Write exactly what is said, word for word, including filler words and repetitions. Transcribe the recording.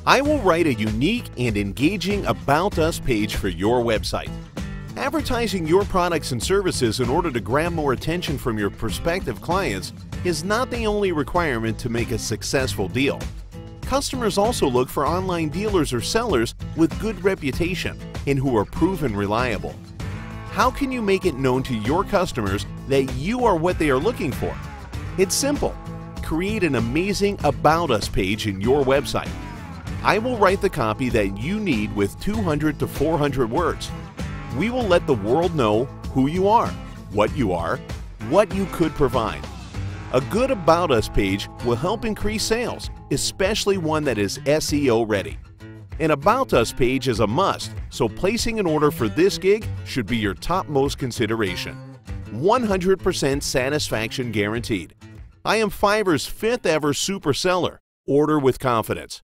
I will write a unique and engaging About Us page for your website. Advertising your products and services in order to grab more attention from your prospective clients is not the only requirement to make a successful deal. Customers also look for online dealers or sellers with good reputation and who are proven reliable. How can you make it known to your customers that you are what they are looking for? It's simple. Create an amazing About Us page in your website. I will write the copy that you need with two hundred to four hundred words. We will let the world know who you are, what you are, what you could provide. A good About Us page will help increase sales, especially one that is S E O ready. An About Us page is a must, so placing an order for this gig should be your topmost consideration. one hundred percent satisfaction guaranteed. I am Fiverr's fifth ever super seller. Order with confidence.